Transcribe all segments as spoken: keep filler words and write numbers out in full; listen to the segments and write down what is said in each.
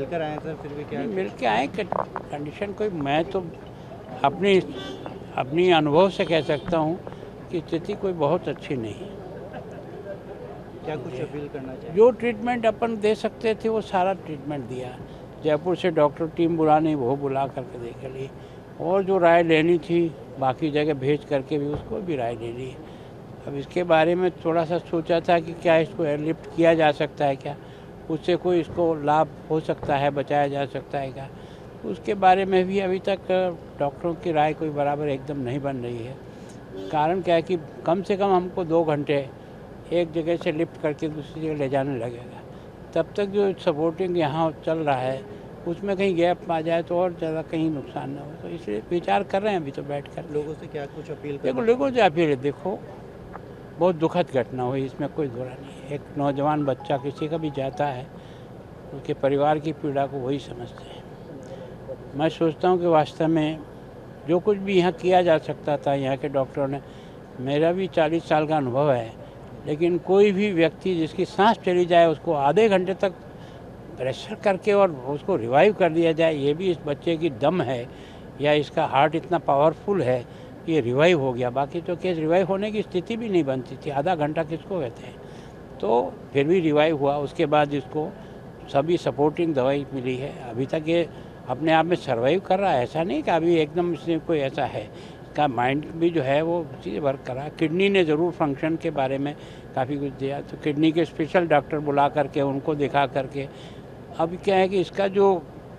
मिलकर आए सर, फिर भी क्या मिल के आए कंडीशन कोई, मैं तो अपनी अपनी अनुभव से कह सकता हूँ कि स्थिति कोई बहुत अच्छी नहीं है। क्या कुछ अपील करना चाहिए? जो ट्रीटमेंट अपन दे सकते थे वो सारा ट्रीटमेंट दिया। जयपुर से डॉक्टर टीम बुलानी वो बुला करके देख ली, और जो राय लेनी थी बाकी जगह भेज करके भी उसको भी राय ले ली। अब इसके बारे में थोड़ा सा सोचा था कि क्या इसको एयरलिफ्ट किया जा सकता है, क्या उससे कोई इसको लाभ हो सकता है, बचाया जा सकता है क्या, उसके बारे में भी अभी तक डॉक्टरों की राय कोई बराबर एकदम नहीं बन रही है। कारण क्या है कि कम से कम हमको दो घंटे एक जगह से लिफ्ट करके दूसरी जगह ले जाने लगेगा, तब तक जो सपोर्टिंग यहाँ चल रहा है उसमें कहीं गैप आ जाए तो और ज़्यादा कहीं नुकसान ना हो, तो इसलिए विचार कर रहे हैं अभी तो बैठ कर। लोगों से क्या कुछ अपील देखो लोगों से अपील है, देखो बहुत दुखद घटना हुई, इसमें कोई दोरा नहीं है। एक नौजवान बच्चा किसी का भी जाता है, उसके परिवार की पीड़ा को वही समझते हैं। मैं सोचता हूँ कि वास्तव में जो कुछ भी यहाँ किया जा सकता था यहाँ के डॉक्टरों ने, मेरा भी चालीस साल का अनुभव है, लेकिन कोई भी व्यक्ति जिसकी सांस चली जाए उसको आधे घंटे तक प्रेशर करके और उसको रिवाइव कर दिया जाए, ये भी इस बच्चे की दम है या इसका हार्ट इतना पावरफुल है कि ये रिवाइव हो गया। बाकी तो केस रिवाइव होने की स्थिति भी नहीं बनती थी, आधा घंटा किसको कहते हैं, तो फिर भी रिवाइव हुआ। उसके बाद इसको सभी सपोर्टिंग दवाई मिली है, अभी तक ये अपने आप में सर्वाइव कर रहा है। ऐसा नहीं कि अभी एकदम इसमें कोई ऐसा है, इसका माइंड भी जो है वो चीज़ वर्क कर रहा है। किडनी ने ज़रूर फंक्शन के बारे में काफ़ी कुछ दिया, तो किडनी के स्पेशल डॉक्टर बुला करके उनको दिखा करके, अब क्या है कि इसका जो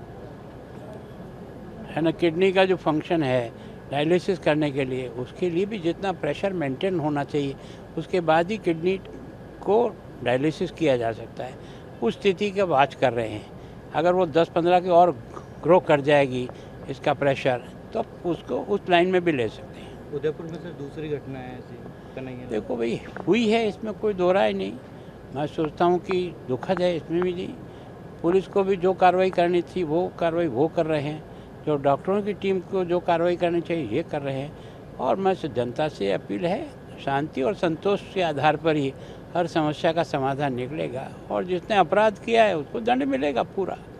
है ना किडनी का जो फंक्शन है डायलिसिस करने के लिए, उसके लिए भी जितना प्रेशर मेंटेन होना चाहिए उसके बाद ही किडनी को डायलिसिस किया जा सकता है। उस स्थिति का वाच कर रहे हैं। अगर वो दस पंद्रह की और ग्रो कर जाएगी इसका प्रेशर, तो उसको उस लाइन में भी ले सकते हैं। उदयपुर में सर दूसरी घटना है ऐसी कन्हैया? देखो भाई, हुई है, इसमें कोई दो राय नहीं। मैं सोचता हूँ कि दुखद है, इसमें भी नहीं। पुलिस को भी जो कार्रवाई करनी थी वो कार्रवाई वो कर रहे हैं, जो डॉक्टरों की टीम को जो कार्रवाई करनी चाहिए ये कर रहे हैं। और मैं जनता से अपील है, शांति और संतोष के आधार पर ही हर समस्या का समाधान निकलेगा, और जिसने अपराध किया है उसको दंड मिलेगा पूरा।